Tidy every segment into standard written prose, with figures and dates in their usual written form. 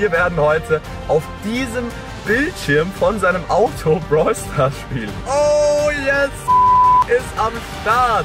wir werden heute auf diesem Bildschirm von seinem Auto Brawl Stars spielen. Oh yes, ist am Start.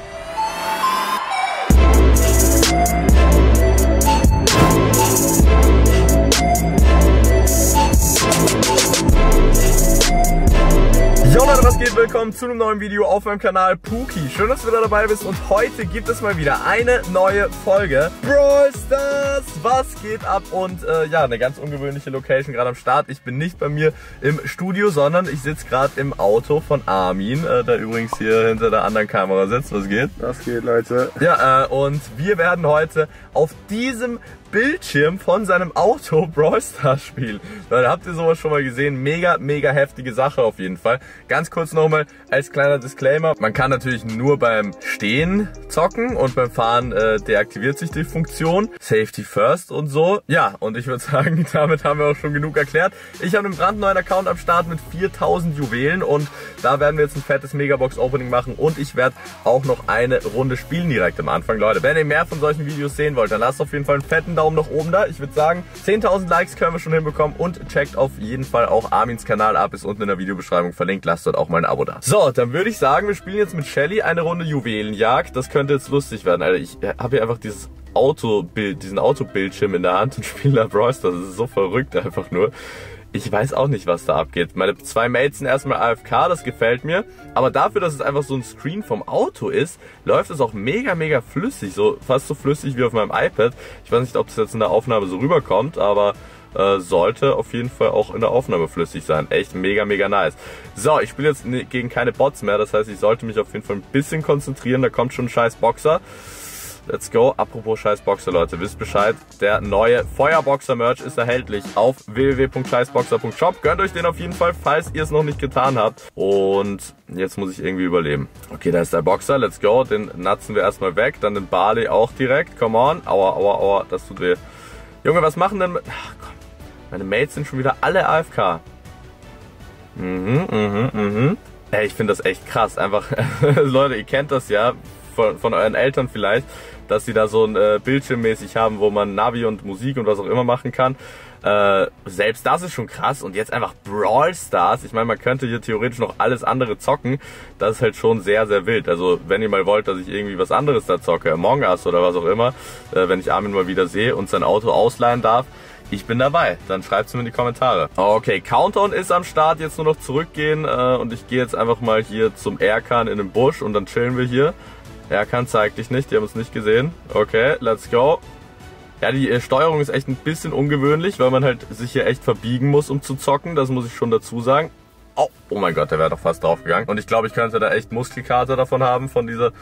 Jo Leute, was geht? Willkommen zu einem neuen Video auf meinem Kanal Puki. Schön, dass du wieder dabei bist und heute gibt es mal wieder eine neue Folge Brawl Stars. Was geht ab? Und ja, eine ganz ungewöhnliche Location gerade am Start. Ich bin nicht bei mir im Studio, sondern ich sitze gerade im Auto von Armin, der übrigens hier hinter der anderen Kamera sitzt. Was geht? Was geht, Leute? Ja, und wir werden heute auf diesem Bildschirm von seinem Auto Brawl Stars spielen. Leute, habt ihr sowas schon mal gesehen? Mega, mega heftige Sache auf jeden Fall. Ganz kurz nochmal als kleiner Disclaimer. Man kann natürlich nur beim Stehen zocken und beim Fahren deaktiviert sich die Funktion. Safety first und so. Ja, und ich würde sagen, damit haben wir auch schon genug erklärt. Ich habe einen brandneuen Account am Start mit 4000 Juwelen und da werden wir jetzt ein fettes Megabox-Opening machen und ich werde auch noch eine Runde spielen direkt am Anfang. Leute, wenn ihr mehr von solchen Videos sehen wollt, dann lasst auf jeden Fall einen fetten Daumen nach oben da. Ich würde sagen, 10.000 Likes können wir schon hinbekommen und checkt auf jeden Fall auch Armins Kanal ab, ist unten in der Videobeschreibung verlinkt. Lasst dort auch mal ein Abo da. So, dann würde ich sagen, wir spielen jetzt mit Shelly eine Runde Juwelenjagd. Das könnte jetzt lustig werden, Alter. Ich habe hier einfach dieses diesen Autobildschirm in der Hand und spiele da Brawl Stars. Das ist so verrückt einfach nur. Ich weiß auch nicht, was da abgeht. Meine zwei Mates sind erstmal AFK, das gefällt mir. Aber dafür, dass es einfach so ein Screen vom Auto ist, läuft es auch mega, mega flüssig. So fast so flüssig wie auf meinem iPad. Ich weiß nicht, ob das jetzt in der Aufnahme so rüberkommt, aber sollte auf jeden Fall auch in der Aufnahme flüssig sein. Echt mega, mega nice. So, ich spiele jetzt gegen keine Bots mehr. Das heißt, ich sollte mich auf jeden Fall ein bisschen konzentrieren. Da kommt schon ein scheiß Boxer. Let's go. Apropos scheiß Boxer, Leute, wisst Bescheid. Der neue Feuerboxer-Merch ist erhältlich auf www.scheißboxer.shop. Gönnt euch den auf jeden Fall, falls ihr es noch nicht getan habt. Und jetzt muss ich irgendwie überleben. Okay, da ist der Boxer. Let's go. Den natzen wir erstmal weg. Dann den Barley auch direkt. Come on. Aua, aua, aua. Das tut weh. Junge, was machen denn... Ach komm. Meine Mates sind schon wieder alle AFK. Ey, ich finde das echt krass. Einfach, Leute, ihr kennt das ja von euren Eltern vielleicht, dass sie da so ein Bildschirmmäßig haben, wo man Navi und Musik und was auch immer machen kann. Selbst das ist schon krass und jetzt einfach Brawl Stars. Ich meine, man könnte hier theoretisch noch alles andere zocken. Das ist halt schon sehr, sehr wild. Also wenn ihr mal wollt, dass ich irgendwie was anderes da zocke, Among Us oder was auch immer, wenn ich Armin mal wieder sehe und sein Auto ausleihen darf, ich bin dabei. Dann schreibt es mir in die Kommentare. Okay, Countdown ist am Start. Jetzt nur noch zurückgehen und ich gehe jetzt einfach mal hier zum Erkan in den Busch und dann chillen wir hier. Erkan zeigt dich nicht, die haben uns nicht gesehen. Okay, let's go. Ja, die Steuerung ist echt ein bisschen ungewöhnlich, weil man halt sich hier echt verbiegen muss, um zu zocken. Das muss ich schon dazu sagen. Oh mein Gott, der wäre doch fast draufgegangen. Und ich glaube, ich könnte da echt Muskelkater davon haben, von dieser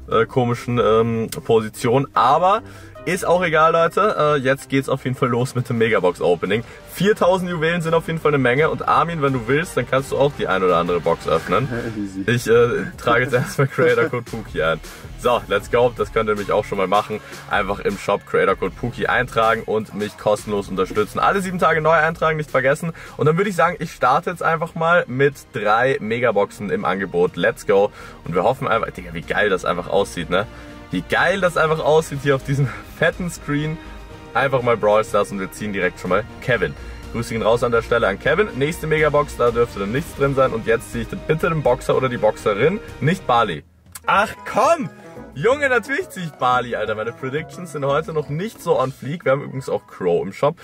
komischen Position. Aber ist auch egal, Leute. Jetzt geht's auf jeden Fall los mit dem Megabox Opening. 4000 Juwelen sind auf jeden Fall eine Menge. Und Armin, wenn du willst, dann kannst du auch die ein oder andere Box öffnen. Ich trage jetzt erstmal Creator Code Puki ein. So, let's go. Das könnt ihr nämlich auch schon mal machen. Einfach im Shop Creator Code Puki eintragen und mich kostenlos unterstützen. Alle 7 Tage neu eintragen, nicht vergessen. Und dann würde ich sagen, ich starte jetzt einfach mal mit 3 Megaboxen im Angebot. Let's go. Und wir hoffen einfach, Digga, wie geil das einfach aussieht, ne? Wie geil das einfach aussieht hier auf diesem fetten Screen. Einfach mal Brawl Stars und wir ziehen direkt schon mal Kevin. Grüße ihn raus an der Stelle an Kevin. Nächste Megabox, da dürfte dann nichts drin sein. Und jetzt ziehe ich bitte den Boxer oder die Boxerin, nicht Barley. Ach komm! Junge, natürlich ziehe ich Barley, Alter. Meine Predictions sind heute noch nicht so on fleek. Wir haben übrigens auch Crow im Shop.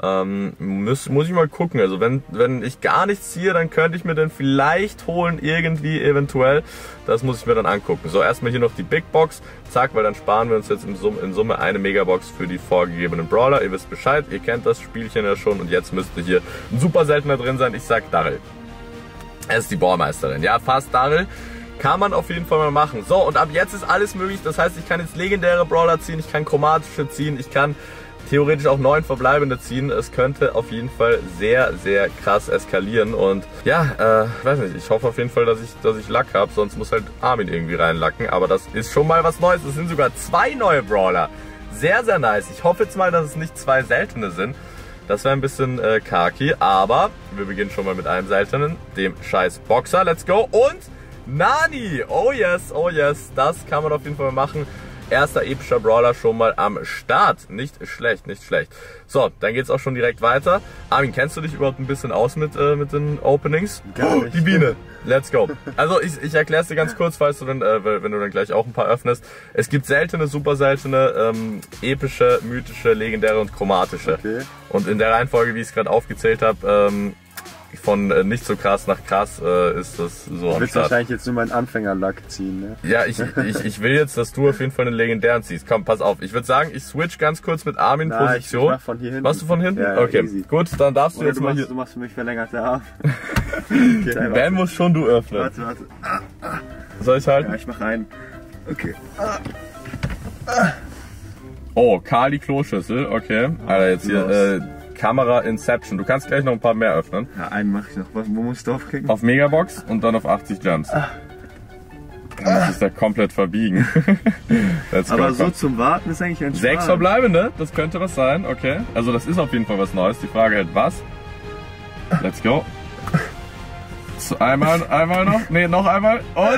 Muss ich mal gucken. Also wenn ich gar nichts ziehe, dann könnte ich mir den vielleicht holen, irgendwie, eventuell. Das muss ich mir dann angucken. So, erstmal hier noch die Big Box. Zack, weil dann sparen wir uns jetzt in Summe eine Megabox für die vorgegebenen Brawler. Ihr wisst Bescheid, ihr kennt das Spielchen ja schon. Und jetzt müsste hier ein super seltener drin sein. Ich sag Darryl. Es ist die Ballmeisterin. Ja, fast Darryl. Kann man auf jeden Fall mal machen. So, und ab jetzt ist alles möglich. Das heißt, ich kann jetzt legendäre Brawler ziehen, ich kann chromatische ziehen, ich kann theoretisch auch 9 verbleibende ziehen. Es könnte auf jeden Fall sehr, sehr krass eskalieren. Und ja, weiß nicht, ich hoffe auf jeden Fall, dass ich Lack habe. Sonst muss halt Armin irgendwie reinlacken. Aber das ist schon mal was Neues. Es sind sogar 2 neue Brawler. Sehr, sehr nice. Ich hoffe jetzt mal, dass es nicht 2 seltene sind. Das wäre ein bisschen kaki. Aber wir beginnen schon mal mit einem seltenen, dem scheiß Boxer. Let's go. Und Nani! Oh yes, das kann man auf jeden Fall machen. Erster epischer Brawler schon mal am Start. Nicht schlecht, nicht schlecht. So, dann geht's auch schon direkt weiter. Armin, kennst du dich überhaupt ein bisschen aus mit den Openings? Gar nicht. Die Biene. Let's go. Also ich erkläre es dir ganz kurz, falls du dann, wenn du dann gleich auch ein paar öffnest. Es gibt seltene, super seltene, epische, mythische, legendäre und chromatische. Okay. Und in der Reihenfolge, wie ich es gerade aufgezählt habe, von nicht so krass nach krass ist das so am Du willst Start. wahrscheinlich jetzt nur meinen Anfängerlack ziehen, ne? Ja, ich will jetzt, dass du auf jeden Fall einen legendären ziehst. Komm, pass auf. Ich würde sagen, ich switch ganz kurz mit Armin Position. Ich mach von hier hinten. Machst du von hinten? Ja, okay, easy. gut, dann darfst du Oder jetzt mal hier... du machst für mich verlängerte Arme. Okay, Dann musst schon du öffnen. warte. Soll ich halten? Ja, ich mach einen. Okay. Oh, Kali Kloschüssel, okay. Alter, jetzt hier Kamera Inception. Du kannst gleich noch ein paar mehr öffnen. Ja, einen mache ich noch. Wo musst du draufklicken? Auf Megabox und dann auf 80 Gems. Das ist ja komplett verbiegen. Let's go, Aber komm. so zum Warten ist eigentlich ein 6 verbleibende, das könnte was sein, okay. Also das ist auf jeden Fall was Neues. Die Frage halt was. Let's go. So, einmal noch. Nee, noch einmal. Und.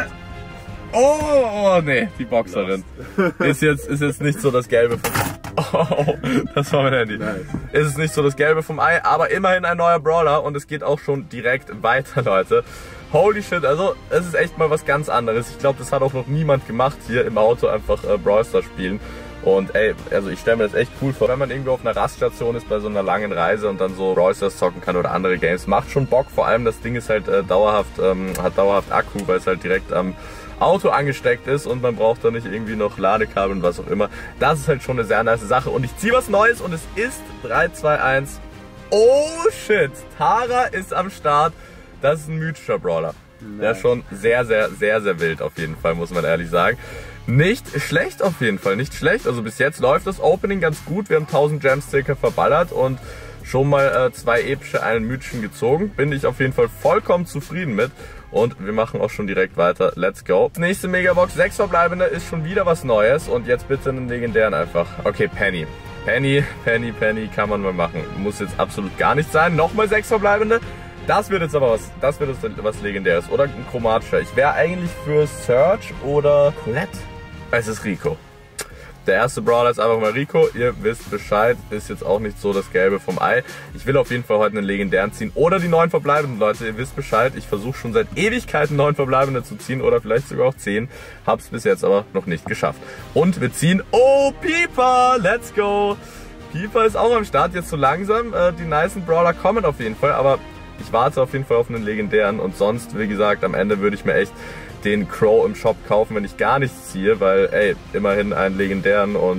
Oh, nee, die Boxerin. Ist jetzt nicht so das Gelbe vom... Oh, das war mein Handy. Nice. Ist es nicht so das Gelbe vom Ei, aber immerhin ein neuer Brawler und es geht auch schon direkt weiter, Leute. Holy shit, also es ist echt mal was ganz anderes. Ich glaube, das hat auch noch niemand gemacht, hier im Auto einfach Brawl Stars spielen. Und ey, also ich stelle mir das echt cool vor, wenn man irgendwo auf einer Raststation ist bei so einer langen Reise und dann so Brawl Stars zocken kann oder andere Games. Macht schon Bock, vor allem das Ding ist halt hat dauerhaft Akku, weil es halt direkt am Auto angesteckt ist und man braucht da nicht irgendwie noch Ladekabel und was auch immer. Das ist halt schon eine sehr nice Sache und ich ziehe was Neues und es ist 3, 2, 1. Oh shit, Tara ist am Start. Das ist ein mythischer Brawler. Nice. Der ist schon sehr wild auf jeden Fall, muss man ehrlich sagen. Nicht schlecht auf jeden Fall, nicht schlecht. Also bis jetzt läuft das Opening ganz gut. Wir haben 1000 Gems circa verballert und schon mal 2 epische, einen mythischen gezogen. Bin ich auf jeden Fall vollkommen zufrieden mit. Und wir machen auch schon direkt weiter. Let's go. Nächste Megabox, 6 verbleibende, ist schon wieder was Neues. Und jetzt bitte einen legendären einfach. Okay, Penny. Penny kann man mal machen. Muss jetzt absolut gar nicht sein. Nochmal 6 verbleibende. Das wird jetzt aber was Legendäres. Oder ein chromatischer. Ich wäre eigentlich für Search oder Colette. Es ist Rico. Der erste Brawler ist einfach mal Rico. Ihr wisst Bescheid. Ist jetzt auch nicht so das Gelbe vom Ei. Ich will auf jeden Fall heute einen legendären ziehen. Oder die 9 verbleibenden, Leute. Ihr wisst Bescheid. Ich versuche schon seit Ewigkeiten 9 verbleibende zu ziehen. Oder vielleicht sogar auch 10. Hab's bis jetzt aber noch nicht geschafft. Und wir ziehen... Oh, Piper! Let's go! Piper ist auch am Start. Jetzt so langsam. Die nicen Brawler kommen auf jeden Fall. Aber ich warte auf jeden Fall auf einen legendären. Und sonst, wie gesagt, am Ende würde ich mir echt den Crow im Shop kaufen, wenn ich gar nichts ziehe, weil, ey, immerhin einen legendären und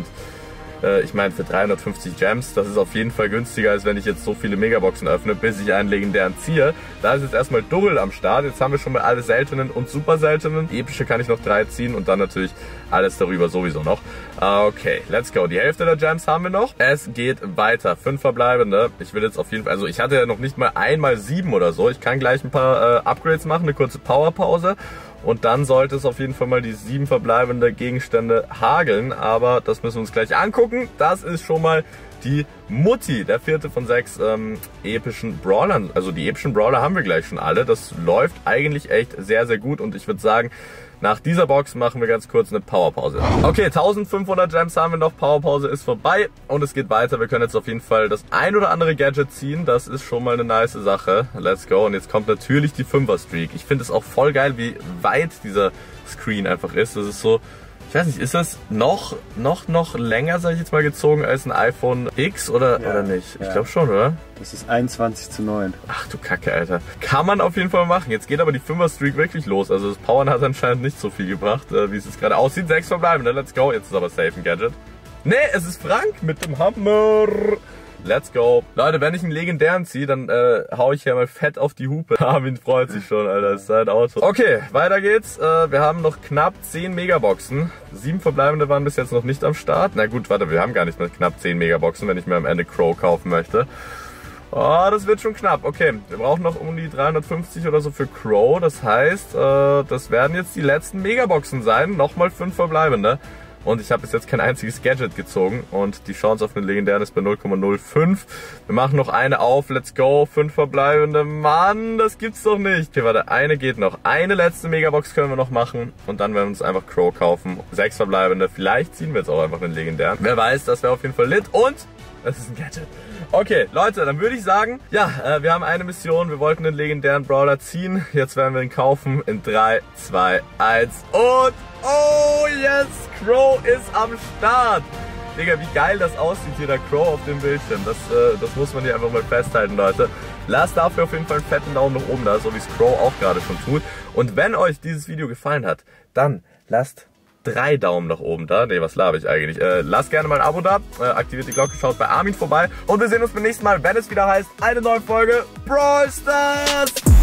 ich meine für 350 Gems, das ist auf jeden Fall günstiger, als wenn ich jetzt so viele Megaboxen öffne, bis ich einen legendären ziehe. Da ist jetzt erstmal Durrell am Start, jetzt haben wir schon mal alle seltenen und super seltenen. Epische kann ich noch 3 ziehen und dann natürlich alles darüber sowieso noch. Okay, let's go. Die Hälfte der Gems haben wir noch. Es geht weiter. 5 verbleibende. Ich will jetzt auf jeden Fall, also ich hatte ja noch nicht mal einmal 7 oder so. Ich kann gleich ein paar Upgrades machen, eine kurze Powerpause. Und dann sollte es auf jeden Fall mal die 7 verbleibende Gegenstände hageln. Aber das müssen wir uns gleich angucken. Das ist schon mal die Mutti, der 4. von 6 epischen Brawlern. Also die epischen Brawler haben wir gleich schon alle. Das läuft eigentlich echt sehr gut. Und ich würde sagen, nach dieser Box machen wir ganz kurz eine Powerpause. Okay, 1500 Gems haben wir noch. Powerpause ist vorbei und es geht weiter. Wir können jetzt auf jeden Fall das ein oder andere Gadget ziehen. Das ist schon mal eine nice Sache. Let's go. Und jetzt kommt natürlich die 5er Streak. Ich finde es auch voll geil, wie weit dieser Screen einfach ist. Das ist so... Ich weiß nicht, ist das noch länger, sag ich jetzt mal, gezogen als ein iPhone X oder nicht? Ich glaube schon, oder? Das ist 21:9. Ach du Kacke, Alter. Kann man auf jeden Fall machen. Jetzt geht aber die 5er Streak wirklich los. Also das Powern hat anscheinend nicht so viel gebracht, wie es jetzt gerade aussieht. 6 verbleibende, let's go. Jetzt ist aber safe ein Gadget. Nee, es ist Frank mit dem Hammer. Let's go. Leute, wenn ich einen legendären ziehe, dann hau ich ja mal fett auf die Hupe. Armin freut sich schon, Alter. Das ist sein Auto. Okay, weiter geht's. Wir haben noch knapp 10 Megaboxen. 7 verbleibende waren bis jetzt noch nicht am Start. Na gut, warte, wir haben gar nicht mehr knapp 10 Megaboxen, wenn ich mir am Ende Crow kaufen möchte. Oh, das wird schon knapp. Okay, wir brauchen noch um die 350 oder so für Crow. Das heißt, das werden jetzt die letzten Megaboxen sein. Nochmal 5 verbleibende. und ich habe bis jetzt kein einziges Gadget gezogen und die Chance auf einen legendären ist bei 0,05. Wir machen noch eine auf, let's go, 5 verbleibende, Mann, das gibt's doch nicht. Okay, warte, eine geht noch, eine letzte Megabox können wir noch machen und dann werden wir uns einfach Crow kaufen. 6 verbleibende, vielleicht ziehen wir jetzt auch einfach einen legendären. Wer weiß, das wäre auf jeden Fall lit und es ist ein Gadget. Okay, Leute, dann würde ich sagen, ja, wir haben eine Mission, wir wollten den legendären Brawler ziehen, jetzt werden wir ihn kaufen in 3, 2, 1 und oh yes, Crow ist am Start. Digga, wie geil das aussieht hier, der Crow auf dem Bildschirm, das muss man hier einfach mal festhalten, Leute. Lasst dafür auf jeden Fall einen fetten Daumen nach oben da, so wie es Crow auch gerade schon tut. Und wenn euch dieses Video gefallen hat, dann lasst 3 Daumen nach oben da. Ne, was laber ich eigentlich? Lasst gerne mal ein Abo da, aktiviert die Glocke, schaut bei Armin vorbei und wir sehen uns beim nächsten Mal, wenn es wieder heißt, eine neue Folge Brawl Stars!